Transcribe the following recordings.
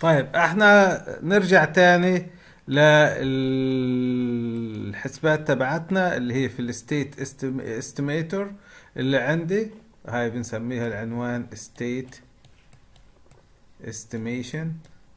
طيب احنا نرجع تاني للحسبات تبعتنا اللي هي في الستيت استيميتور اللي عندي. هاي بنسميها العنوان state estimation.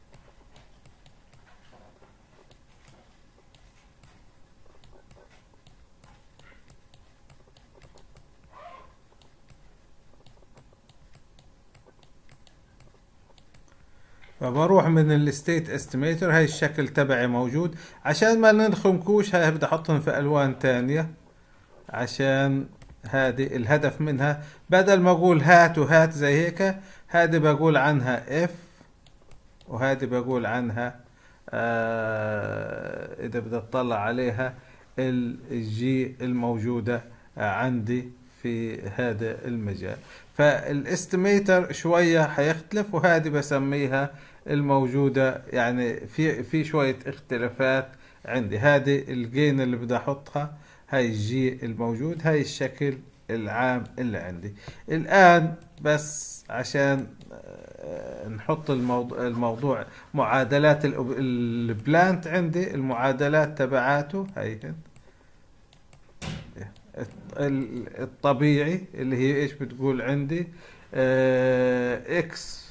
فبروح من الستيت استيميتور، هاي الشكل تبعي موجود. عشان ما نخنكوش هاي بدي احطهم في الوان تانية، عشان هذه الهدف منها بدل ما اقول هات وهات زي هيك، هذه بقول عنها اف وهذه بقول عنها اذا بدي اطلع عليها الجي الموجودة عندي في هذا المجال. فالاستيميتر شوية حيختلف، وهذه بسميها الموجودة يعني في شوية اختلافات عندي. هذه الجين اللي بدي احطها، هاي الجي الموجود، هاي الشكل العام اللي عندي. الآن بس عشان نحط الموضوع معادلات البلانت عندي، المعادلات تبعاته هيهن الطبيعي اللي هي ايش بتقول عندي؟ اكس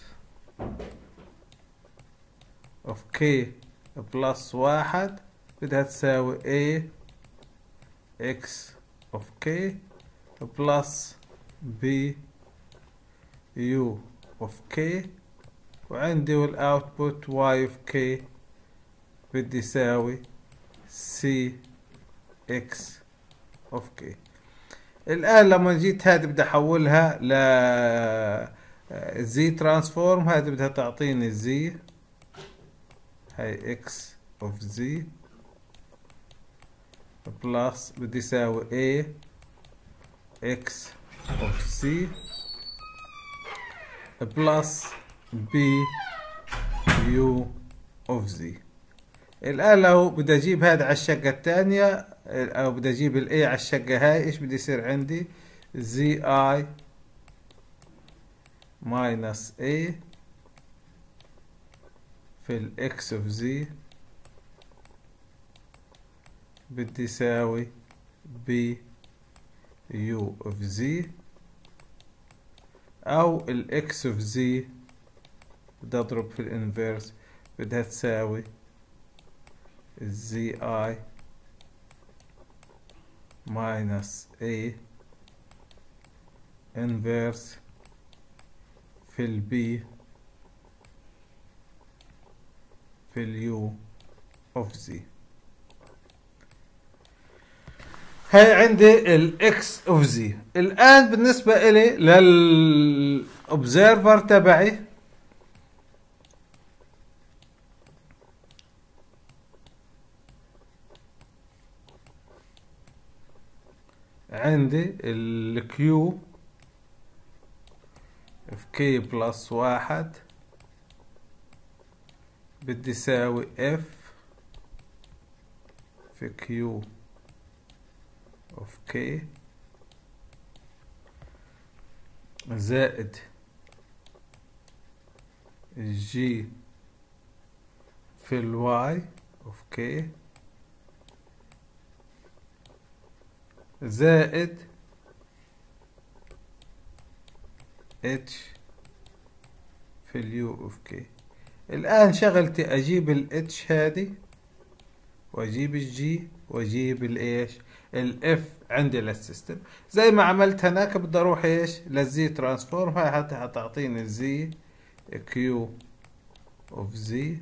اوف كي بلس واحد بدها تساوي a x of k بلس b u of k، وعندي والاوتبوت y of k بدي يساوي c x of k. الآن لما جيت هذه بدي احولها ل z ترانسفورم، هذه بدها تعطيني z، هاي x of z بلس بدي يساوي a x of c بلس b u of z. الآن لو بدي أجيب هذا على الشقة الثانية، أو بدي أجيب ال A على الشقة هاي، إيش بدي يصير عندي؟ ZI minus A في ال X of Z بدي يساوي B U of Z، أو ال X of Z بدي أضرب في الانفيرس، بدها تساوي ZI minus A inverse في ال B في ال U of Z. هاي عندي ال X of Z. الآن بالنسبة إلي للأوبزيرفر تبعي، عندي ال Q في K بلس واحد بدي يساوي F في Q of K زائد G في ال Y of K زائد H في اليو اوف كي. الآن شغلتي أجيب ال H هذه، وأجيب الجي، وأجيب الإيش الإف عندي للسيستم. زي ما عملت هناك بدي أروح إيش للزي ترانسفورم. هاي حتى هتعطيني الزي كيو اوف زي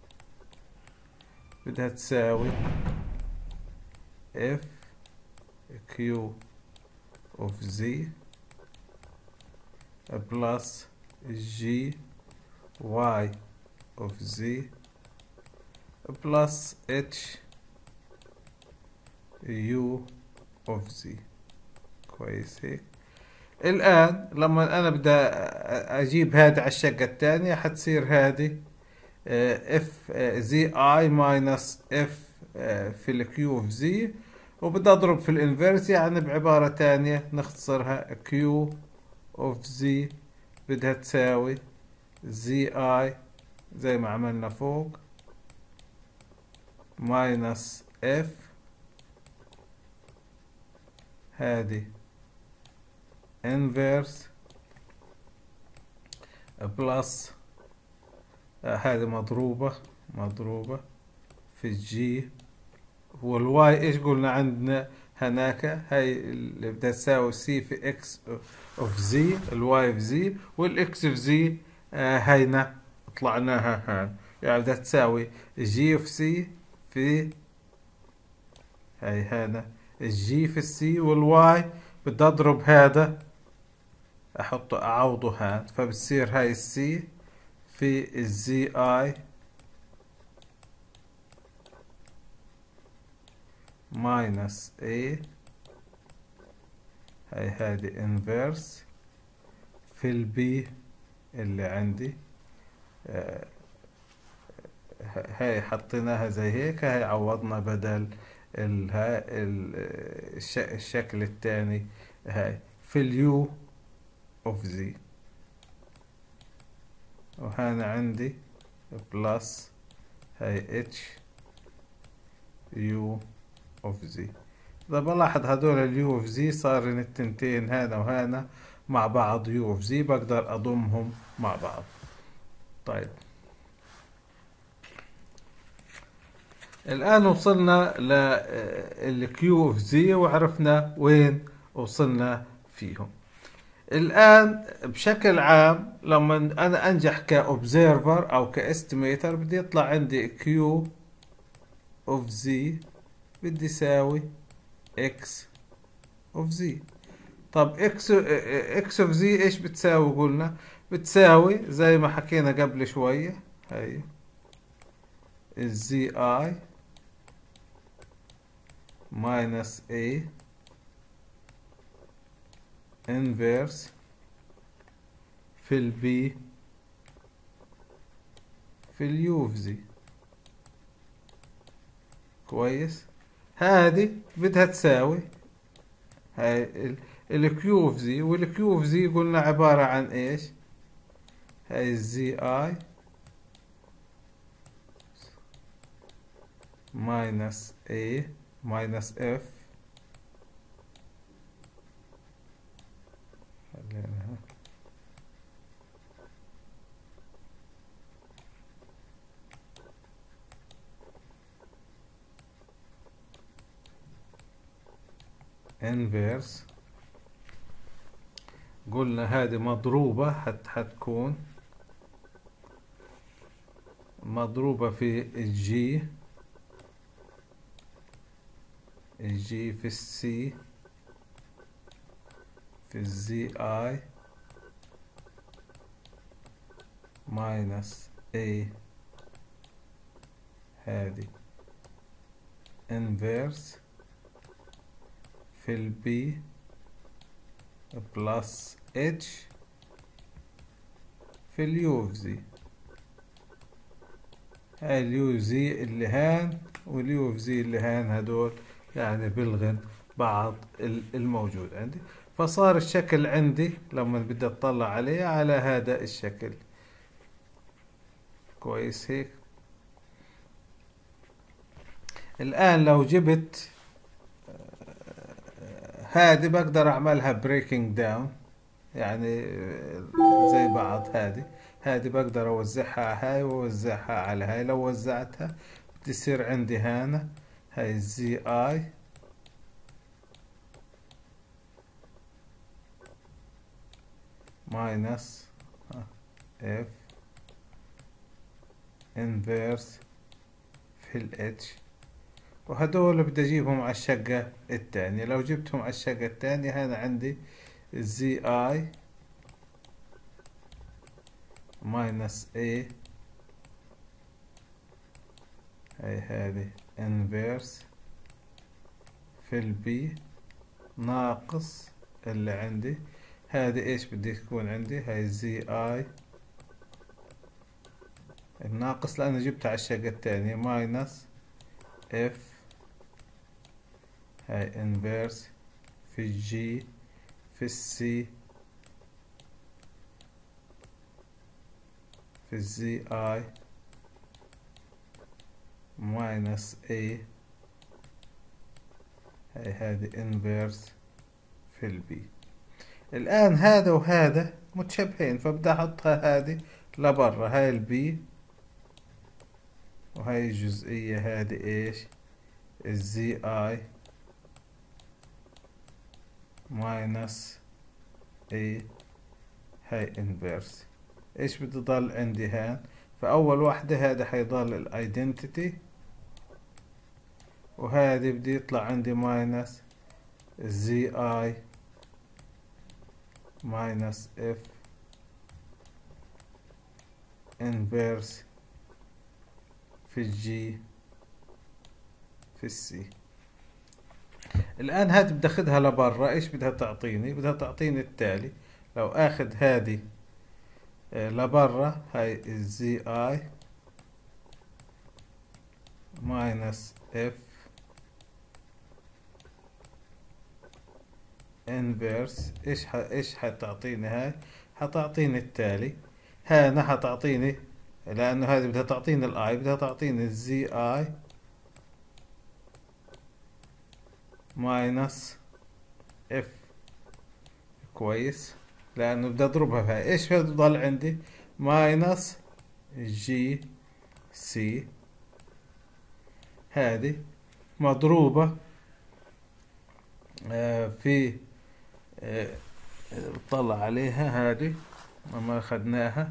بدها تساوي اف كيو اوف زي بلس جي واي اوف زي بلس اتش يو اوف زي. كويس هيك. الآن لما أنا بدي أجيب هذا على الشقة الثانية حتصير هذه اف زي اي ماينس اف في الكيو اوف زي، وبدي اضرب في الانفيرس، يعني بعبارة تانية نختصرها كيو اوف زي بدها تساوي زي اي زي ما عملنا فوق، ماينس اف هادي انفيرس بلس هذه مضروبة في الجي، والواي ايش قلنا عندنا هناك؟ هاي اللي بدها تساوي سي في اكس اوف زي، الواي في زي والاكس في زي. هينا طلعناها هان، يعني بدها تساوي جي اوف سي في هاي هذا الجي في السي، والواي بدي اضرب هذا احطه اعوضه هان، فبتصير هاي السي في الزي اي ماينس اي، هاي هادي انفيرس في البي اللي عندي. هاي حطيناها زي هيك، هاي عوضنا بدل الشكل الثاني، هاي في اليو اوف زي، وهنا عندي بلس هاي اتش يو اوف زي. اذا بلاحظ هدول اليو اوف زي صار التنتين هنا وهنا مع بعض يو اوف زي، بقدر اضمهم مع بعض. طيب الآن وصلنا للكيو اوف زي وعرفنا وين وصلنا فيهم. الآن بشكل عام لما أنا أنجح كأوبزيرفر أو كاستيميتر بدي يطلع عندي كيو اوف زي بدي يساوي اكس اوف زي. طب اكس اوف زي ايش بتساوي؟ قلنا بتساوي زي ما حكينا قبل شوية، هي الزي اي minus A inverse في ال B في ال U في Z. كويس، هذه بدها تساوي هاي ال Q في Z، وال Q في Z قلنا عبارة عن ايش؟ هاي ال ZI minus A minus F، خلينا inverse. قلنا هذه مضروبة حتكون مضروبة في الجي في السي في الزي اي ماينس اي هذه انفيرس في البي بلس اتش في اليو في زي. هاي اليو في زي اللي هان واليو في زي اللي هان هدول يعني بلغن بعض الموجود عندي، فصار الشكل عندي لما بدي اطلع عليه على هذا الشكل. كويس هيك. الآن لو جبت هذه بقدر اعملها بريكنج داون، يعني زي بعض. هذه بقدر اوزعها هاي واوزعها على هاي. لو وزعتها بتصير عندي هنا هاي الزي اي ماينس اف انفيرس في الاتش، وهدول بدي اجيبهم على الشقة الثانية. لو جبتهم على الشقة الثانية هنا عندي الزي اي ماينس اي، هاي هذه انفيرس في البي ناقص اللي عندي هذه ايش بدي تكون عندي؟ هاي الزي اي الناقص لأنه جبتها على الشقة الثانية ماينس اف هاي انفيرس في الجي في السي في الزي اي ماينس A، هاي هذه انفيرس في البي. الآن هذا وهذا متشابهين، فبدي أحطها هذه لبرا، هاي البي وهاي الجزئية هذه ايش؟ الزي اي ماينس اي، هاي انفيرس. ايش بدي ضل عندي هان؟ فأول واحدة هذا حيضل الايدنتيتي، وهذه بدي يطلع عندي ماينس الزي اي ماينس اف انفيرس في الجي في السي. الآن هذه بدي أخذها لبرا، إيش بدها تعطيني؟ بدها تعطيني التالي. لو أخذ هذه لبرا، هاي الزي اي ماينس اف انفيرس، ايش حتعطيني؟ هاي حتعطيني التالي. هنا حتعطيني، لأنه هذه بدها تعطيني الاي، بدها تعطيني الزي اي ماينس اف. كويس، لأنه بدي أضربها بهاي. ايش بضل عندي؟ ماينس جي سي، هذه مضروبة في طلع عليها هذه ما أخذناها،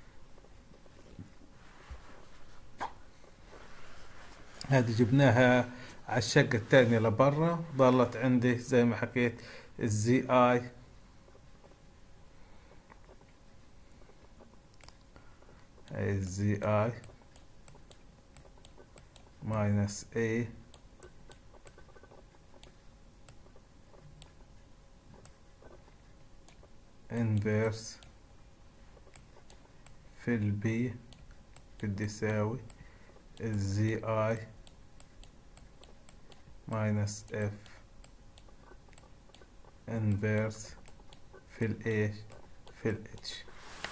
هذه جبناها على الشقة الثانية لبرا، ضلت عندي زي ما حكيت الزي اي هاي الزي اي ماينس اي انفيرس في البي، بدي يساوي الزي اي ماينس اف انفيرس في الايش؟ في الاتش.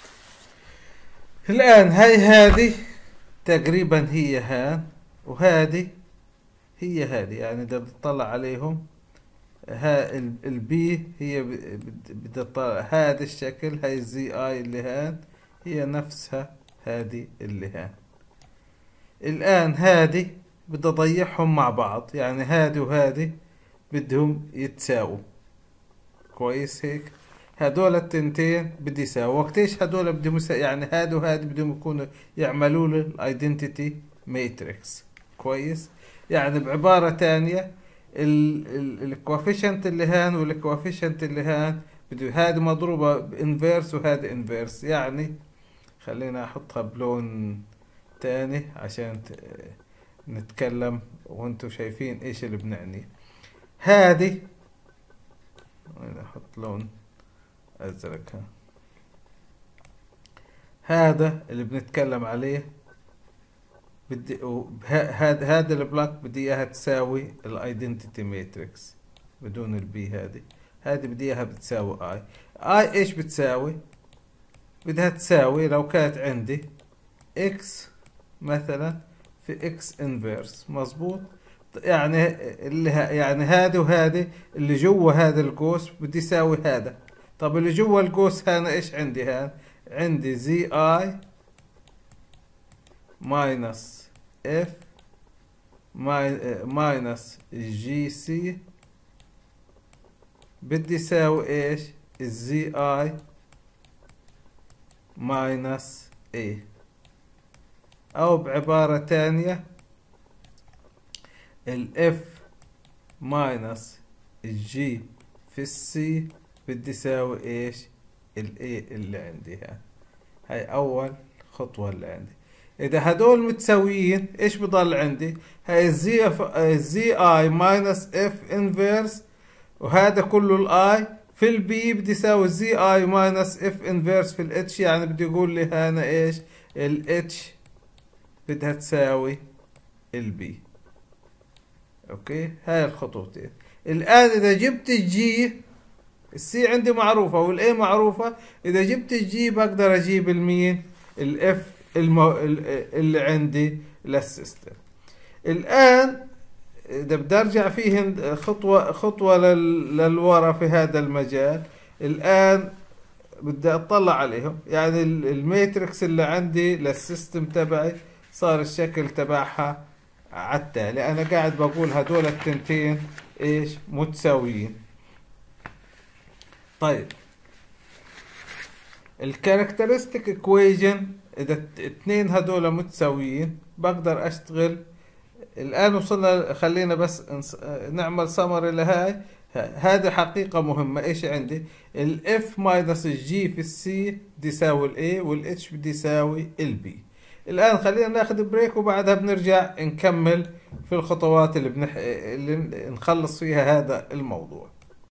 الان هذه تقريبا هي هان، وهذه هي هذه، يعني اذا بتطلع عليهم ها البي هي بدها تطلع هذا الشكل، هاي الزي اي اللي هان هي نفسها هذه اللي هان. الان هذه بدي اضيعهم مع بعض، يعني هذه وهذه بدهم يتساووا. كويس هيك؟ هدول التنتين بدي يساووا وقت ايش؟ هدول بدهم يعني هذا وهذا بدهم يكونوا يعملوا لي الايدنتيتي ماتريكس. كويس؟ يعني بعبارة تانية الكوافيشنت اللي هان والكوافيشنت اللي هان بده هذه مضروبة بانفيرس وهذا انفيرس. يعني خلينا احطها بلون تاني عشان نتكلم وانتم شايفين ايش اللي بنعني. هذه احط لون ازرق، هذا اللي بنتكلم عليه. بدي هذا البلاك بدي اياها تساوي الايدنتيتي ماتريكس بدون البي. هذه بدي اياها بتساوي اي ايش بتساوي؟ بدها تساوي لو كانت عندي اكس مثلا في اكس انفيرس. مظبوط؟ يعني يعني هذه وهذه اللي جوا هذا القوس بدي يساوي هذا. طب اللي جوا القوس هنا ايش عندي؟ هان عندي زي اي ماينس اف ماينس جي سي بدي يساوي ايش؟ الزي اي ماينس اي، او بعبارة تانية الاف ماينس الجي في السي بدي يساوي ايش؟ الاي اللي عندي. هاي اول خطوة اللي عندي. اذا هدول متساويين ايش بضل عندي؟ هاي الزي اي ماينس اف انفيرس، وهذا كله الاي في البي بدي يساوي الزي اي ماينس اف انفيرس في الاتش. يعني بدي يقول لي هنا ايش؟ الاتش بدها تساوي البي. اوكي، هاي الخطوتين. الان اذا جبت الجي، السي عندي معروفة والاي معروفة، اذا جبت الجي بقدر اجيب المين؟ الاف اللي عندي للسيستم. الآن إذا بدي أرجع فيه خطوة للورا في هذا المجال. الآن بدي أطلع عليهم، يعني الماتريكس اللي عندي للسيستم تبعي صار الشكل تبعها عالتالي. أنا قاعد بقول هدول التنتين إيش متساويين. طيب الكاركترستيك ايكويجن اذا اثنين هدول متساويين بقدر اشتغل. الان وصلنا، خلينا بس نعمل سمري لهاي. هذه حقيقة مهمة. ايش عندي؟ الاف ماينس الجي في السي بدي يساوي الاي، والاتش بدي يساوي البي. الان خلينا ناخذ بريك وبعدها بنرجع نكمل في الخطوات اللي نخلص فيها هذا الموضوع.